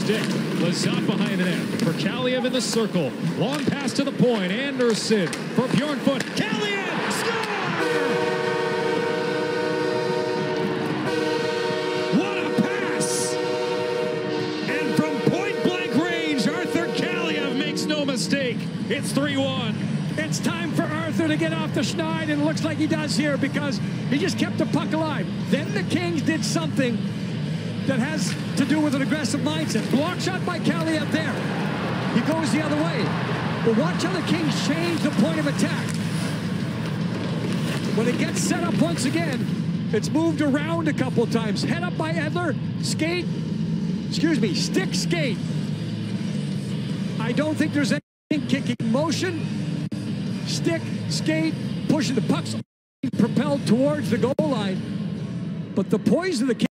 Stick, Lazat behind the net for Kaliyev in the circle. Long pass to the point. Anderson for Bjornfoot. Kaliyev, score! What a pass! And from point-blank range, Arthur Kaliyev makes no mistake. It's 3-1. It's time for Arthur to get off the Schnide, and it looks like he does here because he just kept the puck alive. Then the Kings did something that has to do with an aggressive mindset. Block shot by Kaliyev there. He goes the other way. But watch how the Kings change the point of attack. When it gets set up once again, it's moved around a couple times. Head up by Edler, skate, stick skate. I don't think there's anything kicking motion. Stick, skate, pushing the pucks propelled towards the goal line. But the poise of the Kings